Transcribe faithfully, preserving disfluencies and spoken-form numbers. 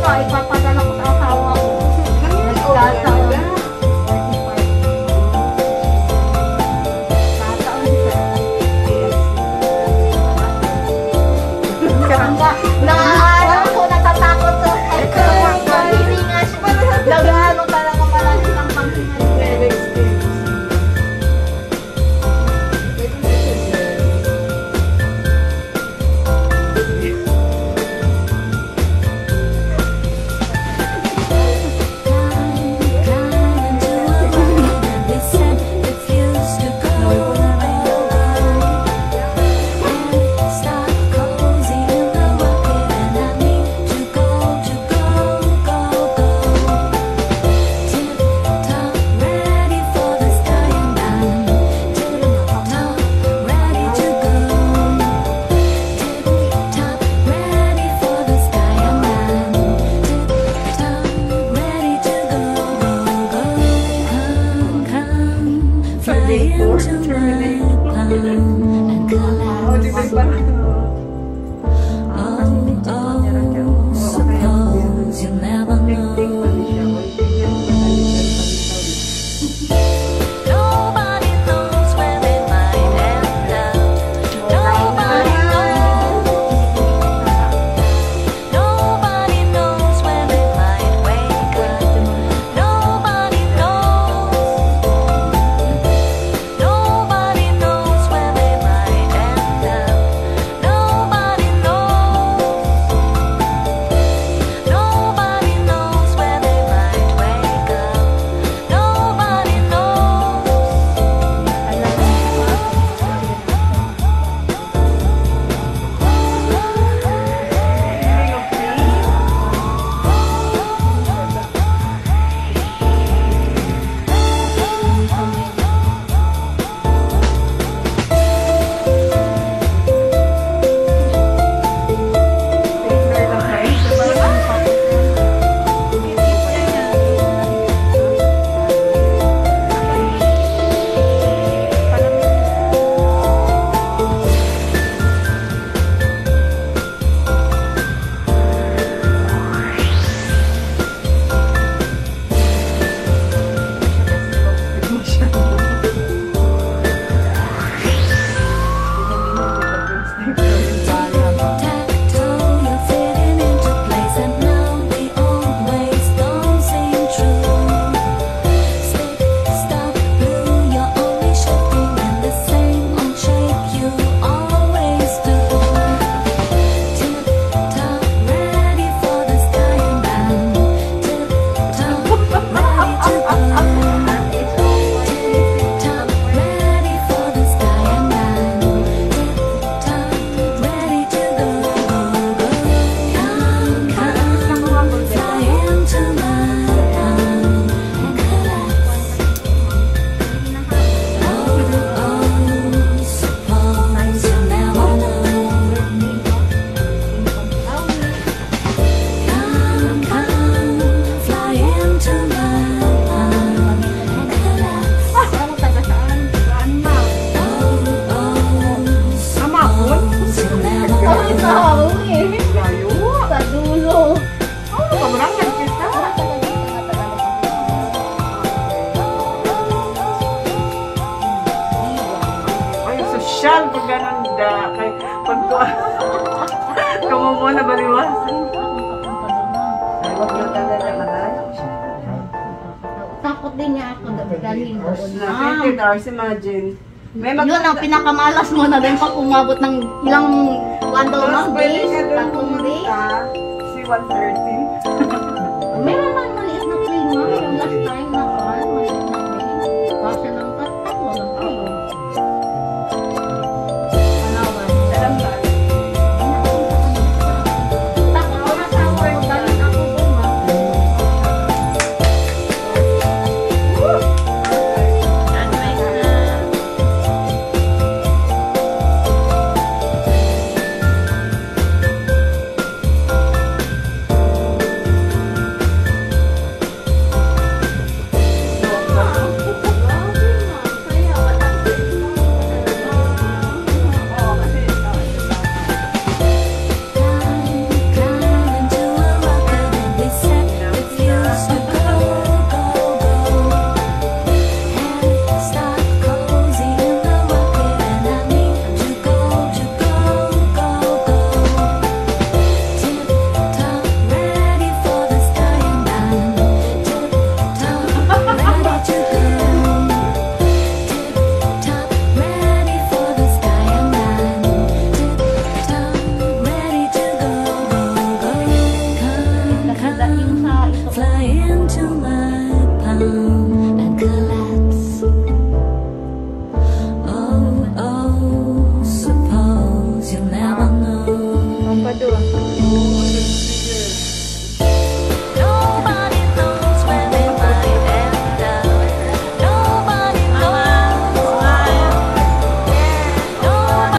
nga, ipapadala ko sa asawa ko. Nagkataon. Naaaraw ko, natatakot to. Paghihinga siya. Nagano talaga malaki ng panghinga. Siyal, pag ganun da, kay pag kamo mo na baliwasan. Ay, wag na talaga malay. Takot din niya ako dahil doon. fifteen hours, imagine. May mag- yun ang pinakamalas mo na din pag umabot ng ilang one daw ng days, tatlong days. Si one thirty. Meron